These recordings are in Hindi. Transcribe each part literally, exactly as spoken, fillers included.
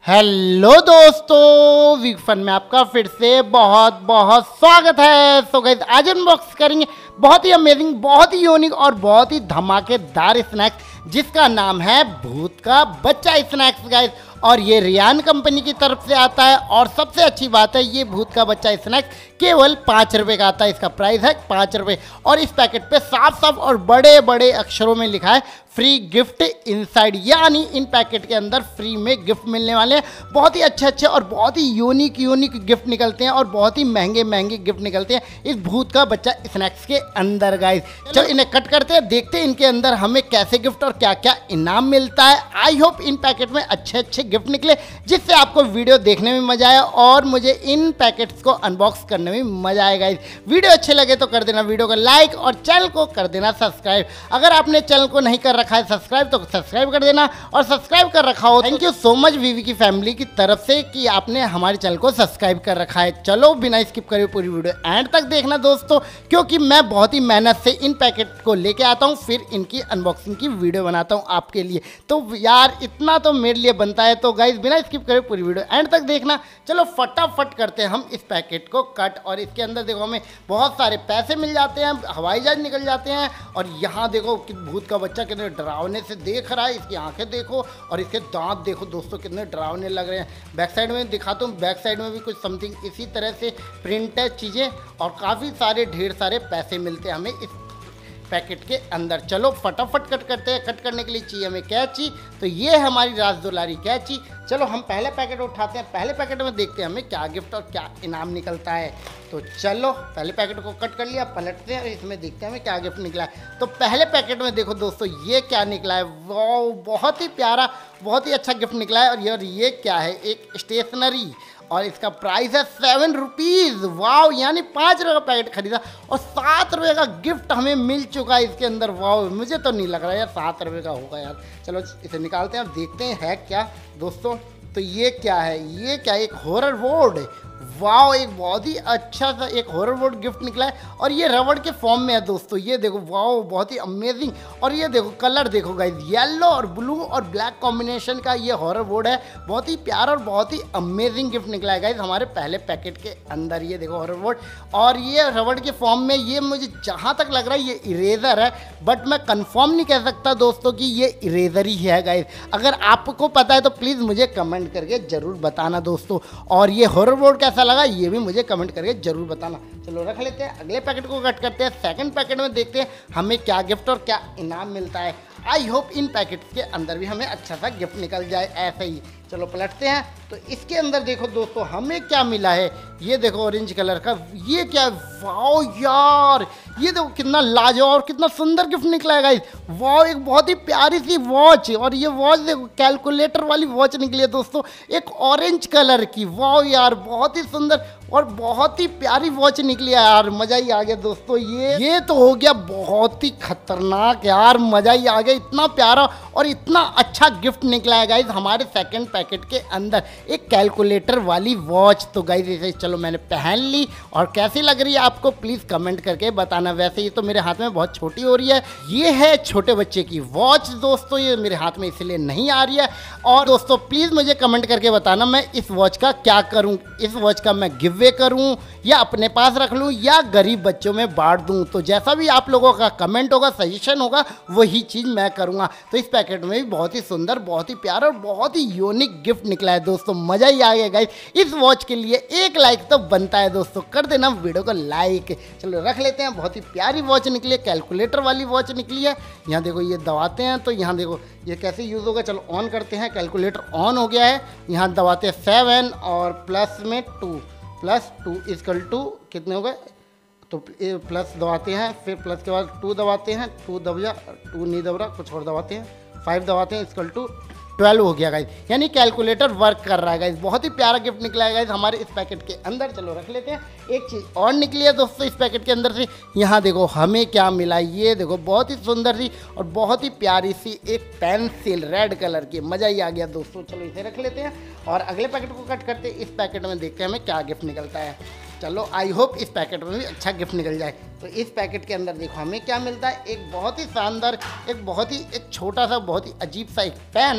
हेलो दोस्तों, वीक फन में आपका फिर से बहुत बहुत स्वागत है। सो गाइस, आज अनबॉक्स करेंगे बहुत ही अमेजिंग, बहुत ही यूनिक और बहुत ही धमाकेदार स्नैक्स जिसका नाम है भूत का बच्चा स्नैक्स गाइस। और ये रियान कंपनी की तरफ से आता है और सबसे अच्छी बात है ये भूत का बच्चा स्नैक्स केवल पाँच रुपये का आता है। इसका प्राइस है पाँच रुपये और इस पैकेट पे साफ साफ और बड़े बड़े अक्षरों में लिखा है फ्री गिफ्ट इनसाइड, यानी इन पैकेट के अंदर फ्री में गिफ्ट मिलने वाले हैं। बहुत ही अच्छे अच्छे और बहुत ही यूनिक यूनिक गिफ्ट निकलते हैं और बहुत ही महंगे महंगे गिफ्ट निकलते हैं इस भूत का बच्चा स्नैक्स के अंदर गाइस। चलो इन्हें कट करते हैं, देखते हैं इनके अंदर हमें कैसे गिफ्ट और क्या क्या इनाम मिलता है। आई होप इन पैकेट में अच्छे अच्छे गिफ्ट निकले जिससे आपको वीडियो देखने में मजा आया और मुझे इन पैकेट्स को अनबॉक्स करने में मजा आएगा। वीडियो अच्छे लगे तो कर देना वीडियो को लाइक और चैनल को कर देना सब्सक्राइब। अगर आपने चैनल को नहीं कर रखा है सब्सक्राइब तो सब्सक्राइब कर देना और सब्सक्राइब कर रखा हो थैंक यू सो मच वीवी की फैमिली की तरफ से कि आपने हमारे चैनल को सब्सक्राइब कर रखा है। चलो बिना स्किप करे पूरी वीडियो एंड तक देखना दोस्तों, क्योंकि मैं बहुत ही मेहनत से इन पैकेट को लेके आता हूँ, फिर इनकी अनबॉक्सिंग की वीडियो बनाता हूँ आपके लिए। तो यार इतना तो मेरे लिए बनता है, तो गाइज बिना स्किप करे पूरी वीडियो एंड तक देखना। चलो फटाफट करते हैं हम इस पैकेट को कट और इसके अंदर देखो हमें बहुत सारे पैसे मिल जाते हैं, हवाई जहाज निकल जाते हैं और यहाँ देखो कि भूत का बच्चा कितने डरावने से देख रहा है। इसकी आंखें देखो और इसके दांत देखो दोस्तों कितने डरावने लग रहे हैं। बैक साइड में दिखाता हूँ, बैक साइड में भी कुछ समथिंग इसी तरह से प्रिंट है चीज़ें और काफ़ी सारे ढेर सारे पैसे मिलते हैं हमें इस पैकेट के अंदर। चलो फटाफट कट करते हैं। कट करने के लिए चाहिए हमें कैंची, तो ये है हमारी राज दुलारी कैंची। चलो हम पहले पैकेट उठाते हैं, पहले पैकेट में देखते हैं हमें क्या गिफ्ट और क्या इनाम निकलता है। तो चलो पहले पैकेट को कट कर लिया, पलटते हैं और इसमें देखते हैं हमें क्या गिफ्ट निकला है। तो पहले पैकेट में देखो दोस्तों ये क्या निकला है, वाह बहुत ही प्यारा, बहुत ही अच्छा गिफ्ट निकला है। और यार ये क्या है, एक स्टेशनरी और इसका प्राइस है सेवन रुपीज़। वाओ, यानी पाँच रुपये का पैकेट खरीदा और सात रुपये का गिफ्ट हमें मिल चुका है इसके अंदर। वाओ, मुझे तो नहीं लग रहा यार सात रुपये का होगा यार। चलो इसे निकालते हैं और देखते हैं है क्या दोस्तों। तो ये क्या है, ये क्या एक हॉरर बोर्ड। वाओ, एक बहुत ही अच्छा सा एक हॉरर बोर्ड गिफ्ट निकला है और ये रबड़ के फॉर्म में है दोस्तों। ये देखो वाओ बहुत ही अमेजिंग। और ये देखो कलर देखो गाइस, येलो और ब्लू और ब्लैक कॉम्बिनेशन का ये हॉरर बोर्ड है। बहुत ही प्यारा और बहुत ही अमेजिंग गिफ्ट निकला है गाइस हमारे पहले पैकेट के अंदर। ये देखो हॉरर बोर्ड और ये रबड़ के फॉर्म में। ये मुझे जहाँ तक लग रहा है ये इरेजर है, बट मैं कंफर्म नहीं कह सकता दोस्तों कि ये इरेजर ही है गाइस। अगर आपको पता है तो प्लीज़ मुझे कमेंट करके ज़रूर बताना दोस्तों। और ये हॉरर बोर्ड कैसा लगा ये भी मुझे कमेंट करके जरूर बताना। चलो रख लेते हैं, अगले पैकेट को कट करते हैं। सेकंड पैकेट में देखते हैं हमें क्या गिफ्ट और क्या इनाम मिलता है। आई होप इन पैकेट्स के अंदर भी हमें अच्छा सा गिफ्ट निकल जाए ऐसे ही। चलो पलटते हैं तो इसके अंदर देखो दोस्तों हमें क्या मिला है। ये देखो ऑरेंज कलर का, ये क्या, वाओ यार ये देखो कितना लाजवाब और कितना सुंदर गिफ्ट निकला है गाइस। वाओ, एक बहुत ही प्यारी सी वॉच और ये वॉच देखो कैलकुलेटर वाली वॉच निकली है दोस्तों, एक ऑरेंज कलर की। वाओ यार बहुत ही सुंदर और बहुत ही प्यारी वॉच निकली है यार, मज़ा ही आ गया दोस्तों। ये ये तो हो गया बहुत ही खतरनाक यार, मज़ा ही आ गया। इतना प्यारा और इतना अच्छा गिफ्ट निकला है गाइस हमारे सेकंड पैकेट के अंदर, एक कैलकुलेटर वाली वॉच। तो गाइस इसे चलो मैंने पहन ली और कैसी लग रही है आपको प्लीज़ कमेंट करके बताना। वैसे ये तो मेरे हाथ में बहुत छोटी हो रही है, ये है छोटे बच्चे की वॉच दोस्तों, ये मेरे हाथ में इसलिए नहीं आ रही है। और दोस्तों प्लीज़ मुझे कमेंट करके बताना मैं इस वॉच का क्या करूँ, इस वॉच का मैं गिव अवे करूँ या अपने पास रख लूँ या गरीब बच्चों में बांट दूँ। तो जैसा भी आप लोगों का कमेंट होगा, सजेशन होगा, वही चीज़ मैं करूँगा। तो इस पैकेट में भी बहुत ही सुंदर, बहुत ही प्यारा और बहुत ही यूनिक गिफ्ट निकला है दोस्तों, मज़ा ही आ गया गाइस। इस वॉच के लिए एक लाइक तो बनता है दोस्तों, कर देना वीडियो को लाइक। चलो रख लेते हैं, बहुत ही प्यारी वॉच निकली है, कैलकुलेटर वाली वॉच निकली है। यहाँ देखो ये दबाते हैं तो यहाँ देखो ये कैसे यूज़ होगा। चलो ऑन करते हैं, कैलकुलेटर ऑन हो गया है। यहाँ दबाते हैं सेवन और प्लस में two, plus two is equal two कितने हो गए, तो प्लस दबाते हैं, फिर प्लस के बाद टू दबाते हैं, टू दब जा, टू नहीं दब रहा, कुछ और दबाते हैं, फाइव दबाते हैं, इजकल टू ट्वेल्व हो गया गाइस, यानी कैलकुलेटर वर्क कर रहा है गाइस। बहुत ही प्यारा गिफ्ट निकला है गाइस हमारे इस पैकेट के अंदर। चलो रख लेते हैं। एक चीज़ और निकली है दोस्तों इस पैकेट के अंदर से, यहाँ देखो हमें क्या मिला। ये देखो बहुत ही सुंदर सी और बहुत ही प्यारी सी एक पेंसिल रेड कलर की, मज़ा ही आ गया दोस्तों। चलो इसे रख लेते हैं और अगले पैकेट को कट करते हैं। इस पैकेट में देखते हैं हमें क्या गिफ्ट निकलता है। चलो आई होप इस पैकेट में भी अच्छा गिफ्ट निकल जाए। तो इस पैकेट के अंदर देखो हमें क्या मिलता है, एक बहुत ही शानदार, एक बहुत ही एक छोटा सा बहुत ही अजीब सा एक पेन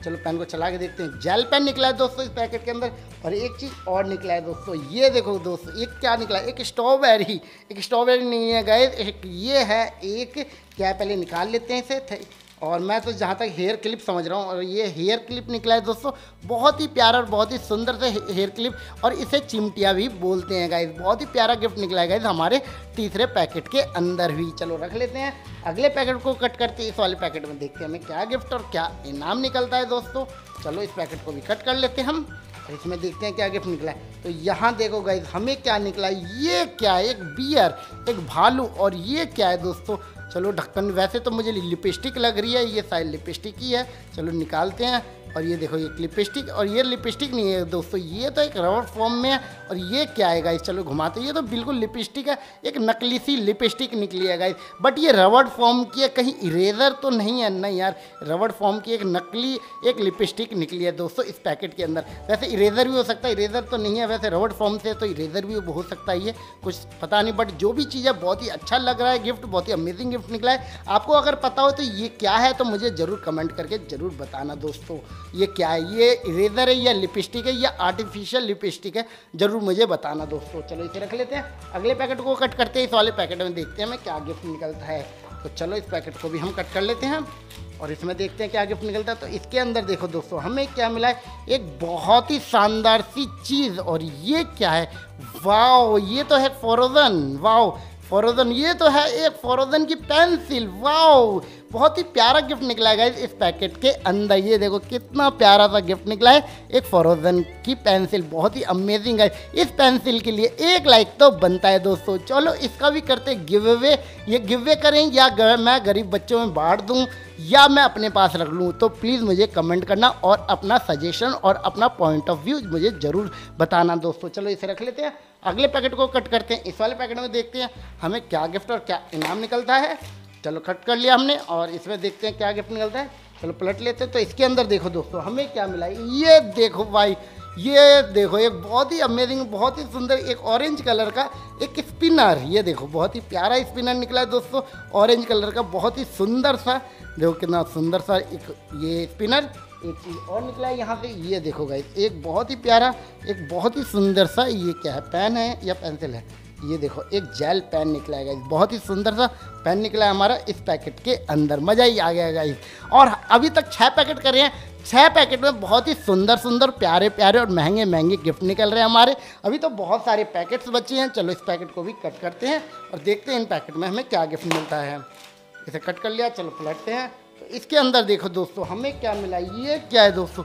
चलो पेन को चला के देखते हैं। जेल पेन निकला है दोस्तों इस पैकेट के अंदर। और एक चीज़ और निकला है दोस्तों, ये देखो दोस्तों, एक क्या निकला है, एक स्ट्रॉबेरी। एक स्ट्रॉबेरी नहीं है गाइस, एक ये है एक, क्या पहले निकाल लेते हैं इसे। और मैं तो जहाँ तक हेयर क्लिप समझ रहा हूँ, और ये हेयर क्लिप निकला है दोस्तों, बहुत ही प्यारा और बहुत ही सुंदर से हेयर क्लिप, और इसे चिमटिया भी बोलते हैं गाइस। बहुत ही प्यारा गिफ्ट निकला है गाइस हमारे तीसरे पैकेट के अंदर भी। चलो रख लेते हैं, अगले पैकेट को कट करते इस वाले पैकेट में देखते हैं हमें क्या गिफ्ट और क्या इनाम निकलता है दोस्तों। चलो इस पैकेट को भी कट कर लेते हैं हम, और इसमें देखते हैं क्या गिफ्ट निकला है। तो यहाँ देखो गाइस हमें क्या निकला है, ये क्या है, एक बियर, एक भालू, और ये क्या है दोस्तों। चलो ढक्कन, वैसे तो मुझे लिपस्टिक लग रही है, ये शायद लिपस्टिक ही है। चलो निकालते हैं, और ये देखो ये लिपस्टिक, और ये लिपस्टिक नहीं है दोस्तों, ये तो एक रबर फॉर्म में है। और ये क्या है गाइस, चलो घुमाते, ये तो बिल्कुल लिपस्टिक है, एक नकली सी लिपस्टिक निकली है गाइस, बट ये रबर फॉर्म की है, कहीं इरेजर तो नहीं है। नहीं यार, रबर फॉर्म की एक नकली एक लिपस्टिक निकली है दोस्तों इस पैकेट के अंदर। वैसे इरेजर भी हो सकता है, इरेजर तो नहीं है वैसे, रबर फॉर्म से तो इरेजर भी हो सकता है, ये कुछ पता नहीं, बट जो भी चीज़ है बहुत ही अच्छा लग रहा है गिफ्ट, बहुत ही अमेजिंग गिफ्ट निकला है। आपको अगर पता हो तो ये क्या है तो मुझे ज़रूर कमेंट करके ज़रूर बताना दोस्तों, ये क्या है, ये इरेजर है या लिपस्टिक है या आर्टिफिशियल लिपस्टिक है, ज़रूर मुझे बताना दोस्तों। चलो इसे रख लेते हैं, अगले पैकेट को कट करते हैं, इस वाले पैकेट में देखते हैं हमें क्या गिफ्ट निकलता है। तो चलो इस पैकेट को भी हम कट कर लेते हैं, और इसमें देखते हैं क्या गिफ्ट निकलता है। तो इसके अंदर देखो दोस्तों हमें क्या मिला है, एक बहुत ही शानदार सी चीज़, और ये क्या है, वाओ, ये तो है फ्रोजन, वाओ फ्रोजन, ये तो है एक फ्रोजन की पेंसिल, वाओ, बहुत ही प्यारा गिफ्ट निकला है गाइस इस पैकेट के अंदर। ये देखो कितना प्यारा सा गिफ्ट निकला है, एक फ्रोजन की पेंसिल, बहुत ही अमेजिंग है। इस पेंसिल के लिए एक लाइक तो बनता है दोस्तों। चलो इसका भी करते गिव अवे, ये गिव अवे करें या गर, मैं गरीब बच्चों में बांट दूं या मैं अपने पास रख लूं, तो प्लीज़ मुझे कमेंट करना और अपना सजेशन और अपना पॉइंट ऑफ व्यू मुझे ज़रूर बताना दोस्तों। चलो इसे रख लेते हैं, अगले पैकेट को कट करते हैं, इस वाले पैकेट में देखते हैं हमें क्या गिफ्ट और क्या इनाम निकलता है। चलो कट कर लिया हमने, और इसमें देखते हैं क्या गिफ्ट निकलता है। चलो पलट लेते हैं, तो इसके अंदर देखो दोस्तों हमें क्या मिला है, ये देखो भाई, ये देखो एक बहुत ही अमेजिंग, बहुत ही सुंदर एक ऑरेंज कलर का एक स्पिनर, ये देखो बहुत ही प्यारा स्पिनर निकला है दोस्तों, ऑरेंज कलर का, बहुत ही सुंदर सा, देखो कितना सुंदर सा एक ये स्पिनर। एक चीज़ और निकला है यहाँ से, ये देखो गाइस, एक बहुत ही प्यारा, एक बहुत ही सुंदर सा, ये क्या है, पेन है या पेंसिल है, ये देखो एक जेल पेन निकला है गाइस, बहुत ही सुंदर सा पेन निकला है हमारा इस पैकेट के अंदर, मज़ा ही आ गया गाइस। और अभी तक छः पैकेट कर रहे हैं, छः पैकेट में बहुत ही सुंदर सुंदर प्यारे प्यारे और महंगे महंगे गिफ्ट निकल रहे हैं हमारे। अभी तो बहुत सारे पैकेट्स बचे हैं, चलो इस पैकेट को भी कट करते हैं और देखते हैं इन पैकेट में हमें क्या गिफ्ट मिलता है। इसे कट कर लिया, चलो पलटते हैं, तो इसके अंदर देखो दोस्तों हमें क्या मिला, ये क्या है दोस्तों,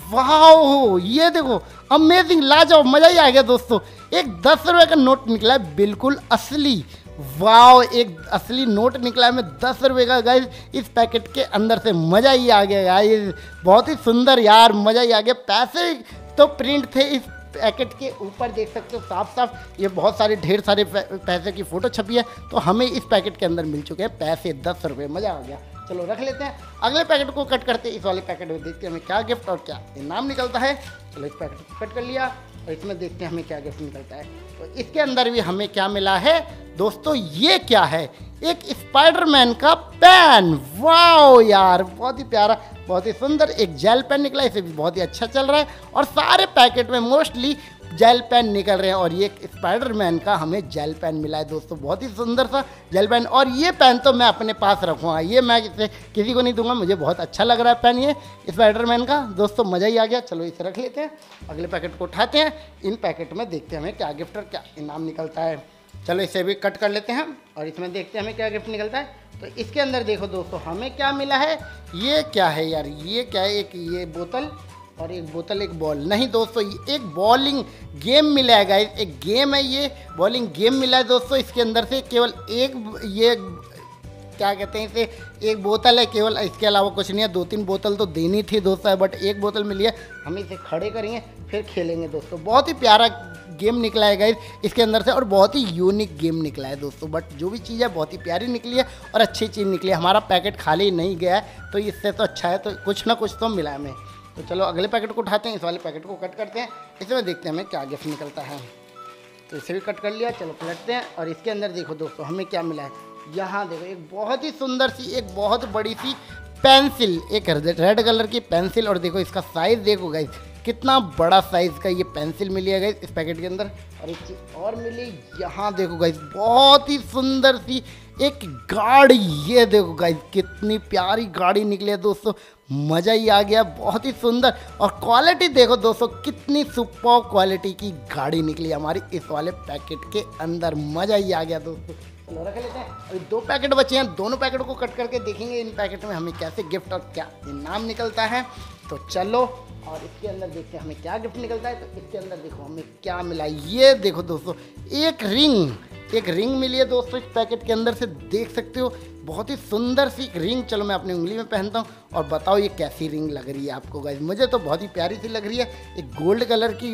वाओ, ये देखो अमेजिंग, लाजवाब, मज़ा ही आ गया दोस्तों। एक दस रुपये का नोट निकला है, बिल्कुल असली, वाओ, एक असली नोट निकला है में दस रुपये का गाइस इस पैकेट के अंदर से, मज़ा ही आ गया गाइस, बहुत ही सुंदर यार, मज़ा ही आ गया। पैसे तो प्रिंट थे इस पैकेट के ऊपर, देख सकते हो साफ साफ, ये बहुत सारे ढेर सारे पैसे की फ़ोटो छपी है, तो हमें इस पैकेट के अंदर मिल चुके हैं पैसे दस रुपये, मज़ा आ गया। चलो रख लेते हैं, अगले पैकेट को कट करते हैं, इस वाले पैकेट में देखते हैं हमें क्या गिफ्ट और क्या इनाम निकलता है। चलो इस पैकेट को कट कर लिया, और इसमें देखते हैं हमें क्या गिफ्ट निकलता है। तो इसके अंदर भी हमें क्या मिला है दोस्तों, ये क्या है, एक स्पाइडरमैन का पेन, वाओ यार, बहुत ही प्यारा, बहुत ही सुंदर, एक जेल पेन निकला, इसे भी बहुत ही अच्छा चल रहा है, और सारे पैकेट में मोस्टली जेल पेन निकल रहे हैं, और ये स्पाइडरमैन का हमें जेल पेन मिला है दोस्तों, बहुत ही सुंदर सा जेल पेन। और ये पेन तो मैं अपने पास रखूँगा, ये मैं इसे किसी को नहीं दूंगा, मुझे बहुत अच्छा लग रहा है पेन ये स्पाइडरमैन का दोस्तों, मज़ा ही आ गया। चलो इसे रख लेते हैं, अगले पैकेट को उठाते हैं, इन पैकेट में देखते हैं हमें क्या गिफ्ट और क्या इनाम निकलता है। चलो इसे भी कट कर लेते हैं, और इसमें देखते हैं हमें क्या गिफ्ट निकलता है। तो इसके अंदर देखो दोस्तों हमें क्या मिला है, ये क्या है यार, ये क्या है, एक ये बोतल और एक बोतल, एक बॉल, नहीं दोस्तों ये एक बॉलिंग गेम मिला है गाइस, एक गेम है, ये बॉलिंग गेम मिला है दोस्तों। इसके अंदर से केवल एक, ये क्या कहते हैं इसे, एक बोतल है केवल, इसके अलावा कुछ नहीं है। दो तीन बोतल तो देनी थी दोस्तों, बट एक बोतल मिली है, हम इसे खड़े करेंगे फिर खेलेंगे दोस्तों। बहुत ही प्यारा गेम निकला है गाइस इसके अंदर से, और बहुत ही यूनिक गेम निकला है दोस्तों, बट जो भी चीज़ है बहुत ही प्यारी निकली है और अच्छी चीज़ निकली है। हमारा पैकेट खाली नहीं गया है, तो इससे तो अच्छा है, तो कुछ ना कुछ तो मिला है हमें। तो चलो अगले पैकेट को उठाते हैं, इस वाले पैकेट को कट करते हैं, इसमें देखते हैं हमें क्या गिफ्ट निकलता है। तो इसे भी कट कर लिया, चलो पलटते हैं, और इसके अंदर देखो दोस्तों हमें क्या मिला है। यहाँ देखो एक बहुत ही सुंदर सी, एक बहुत बड़ी सी पेंसिल, एक रेड कलर की पेंसिल। और देखो इसका साइज़ देखो गाइस, कितना बड़ा साइज़ का ये पेंसिल मिली है गाइस इस पैकेट के अंदर। और एक चीज़ और मिली, यहाँ देखो गाइस बहुत ही सुंदर सी एक गाड़ी, ये देखो गाइस कितनी प्यारी गाड़ी निकली है दोस्तों, मज़ा ही आ गया, बहुत ही सुंदर। और क्वालिटी देखो दोस्तों, कितनी सुपर क्वालिटी की गाड़ी निकली हमारी इस वाले पैकेट के अंदर, मज़ा ही आ गया दोस्तों। चलो रख लेते हैं, अभी दो पैकेट बचे हैं, दोनों पैकेट को कट करके देखेंगे इन पैकेट में हमें कैसे गिफ्ट और क्या इनाम निकलता है। तो चलो, और इसके अंदर देखते हैं हमें क्या गिफ्ट निकलता है। तो इसके अंदर देखो हमें क्या मिला, ये देखो दोस्तों एक रिंग, एक रिंग मिली है दोस्तों इस पैकेट के अंदर से, देख सकते हो बहुत ही सुंदर सी रिंग। चलो मैं अपनी उंगली में पहनता हूँ और बताओ ये कैसी रिंग लग रही है आपको गाइस। मुझे तो बहुत ही प्यारी सी लग रही है, एक गोल्ड कलर की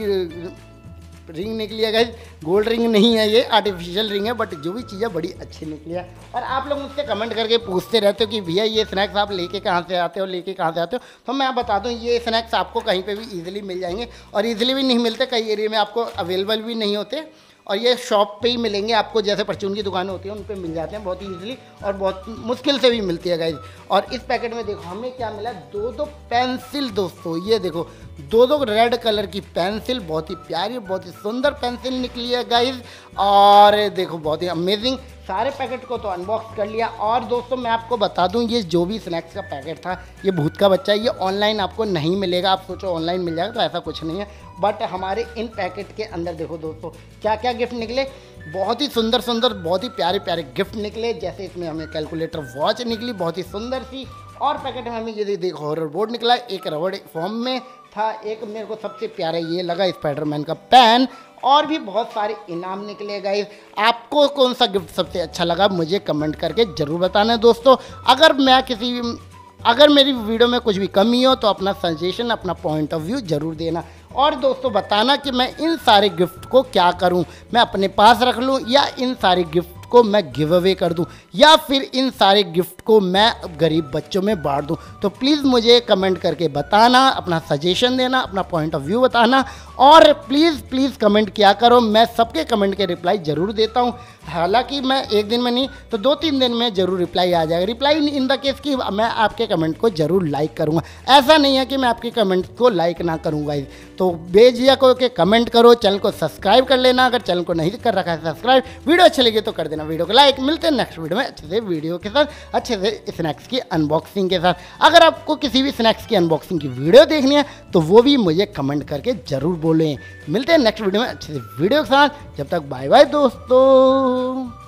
रिंग निकली है गाइस, गोल्ड रिंग नहीं है ये, आर्टिफिशियल रिंग है, बट जो भी चीज़ है बड़ी अच्छी निकली है। और आप लोग मुझसे कमेंट करके पूछते रहते हो कि भैया ये स्नैक्स आप लेके कहाँ से आते हो, लेके कहाँ से आते हो। तो मैं बता दूं ये स्नैक्स आपको कहीं पे भी इजीली मिल जाएंगे, और इजीली भी नहीं मिलते, कई एरिया में आपको अवेलेबल भी नहीं होते, और ये शॉप पे ही मिलेंगे आपको, जैसे परचून की दुकानें होती हैं उन पे मिल जाते हैं बहुत ही ईजिली, और बहुत मुश्किल से भी मिलती है गाइज। और इस पैकेट में देखो हमें क्या मिला, दो दो पेंसिल दोस्तों, ये देखो दो दो रेड कलर की पेंसिल, बहुत ही प्यारी बहुत ही सुंदर पेंसिल निकली है गाइज। और देखो बहुत ही अमेजिंग, सारे पैकेट को तो अनबॉक्स कर लिया। और दोस्तों मैं आपको बता दूं ये जो भी स्नैक्स का पैकेट था, ये भूत का बच्चा है, ये ऑनलाइन आपको नहीं मिलेगा। आप सोचो ऑनलाइन मिल जाएगा, तो ऐसा कुछ नहीं है। बट हमारे इन पैकेट के अंदर देखो दोस्तों क्या क्या गिफ्ट निकले, बहुत ही सुंदर सुंदर बहुत ही प्यारे प्यारे गिफ्ट निकले। जैसे इसमें हमें कैलकुलेटर वॉच निकली बहुत ही सुंदर सी, और पैकेट में हमें ये देखो हॉरर बोर्ड निकला, एक रबड़ फॉर्म में था, एक मेरे को सबसे प्यारा ये लगा स्पाइडरमैन का पेन, और भी बहुत सारे इनाम निकले गाइस। आपको कौन सा गिफ्ट सबसे अच्छा लगा मुझे कमेंट करके ज़रूर बताना दोस्तों। अगर मैं किसी अगर मेरी वीडियो में कुछ भी कमी हो तो अपना सजेशन, अपना पॉइंट ऑफ व्यू ज़रूर देना। और दोस्तों बताना कि मैं इन सारे गिफ्ट को क्या करूं, मैं अपने पास रख लूं, या इन सारे गिफ्ट को मैं गिव अवे कर दूं, या फिर इन सारे गिफ्ट को मैं गरीब बच्चों में बांट दूं। तो प्लीज़ मुझे कमेंट करके बताना, अपना सजेशन देना, अपना पॉइंट ऑफ व्यू बताना। और प्लीज़ प्लीज़ कमेंट किया करो, मैं सबके कमेंट के रिप्लाई ज़रूर देता हूं। हालांकि मैं एक दिन में नहीं तो दो तीन दिन में ज़रूर रिप्लाई आ जाएगा। रिप्लाई इन द केस कि मैं आपके कमेंट को ज़रूर लाइक करूँगा, ऐसा नहीं है कि मैं आपके कमेंट को लाइक ना करूँगा। तो बेझिझक होकर कमेंट करो, चैनल को सब्सक्राइब कर लेना अगर चैनल को नहीं कर रखा है सब्सक्राइब। वीडियो अच्छी लगी तो कर देना वीडियो को लाइक। मिलते हैं नेक्स्ट वीडियो में अच्छे से वीडियो के साथ, अच्छे से स्नैक्स की अनबॉक्सिंग के साथ। अगर आपको किसी भी स्नैक्स की अनबॉक्सिंग की वीडियो देखनी है तो वो भी मुझे कमेंट करके ज़रूर बोलें। मिलते हैं नेक्स्ट वीडियो में अच्छे से वीडियो के साथ, जब तक बाय बाय दोस्तों।